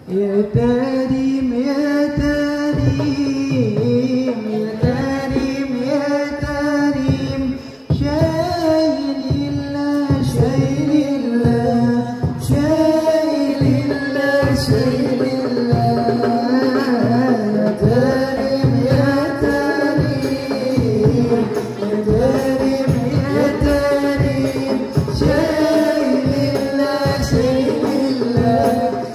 يا كريم يا كريم يا كريم يا كريم شايل الله شايل الله شايل الله شايل الله يا كريم يا كريم يا كريم يا كريم شايل الله شايل الله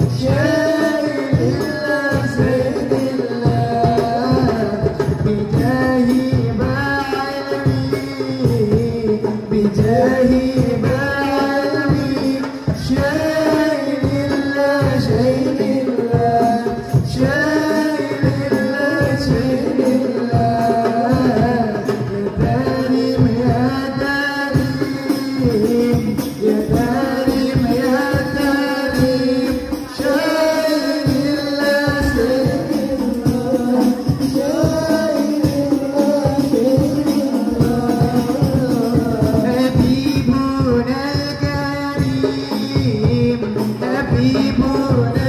بجاهي بعلمي شايل الله شايل الله شايل الله شايل الله يا كريم يا كريم يا كريم يا كريم شايل الله شايل الله شايل الله شايل الله حبيبنا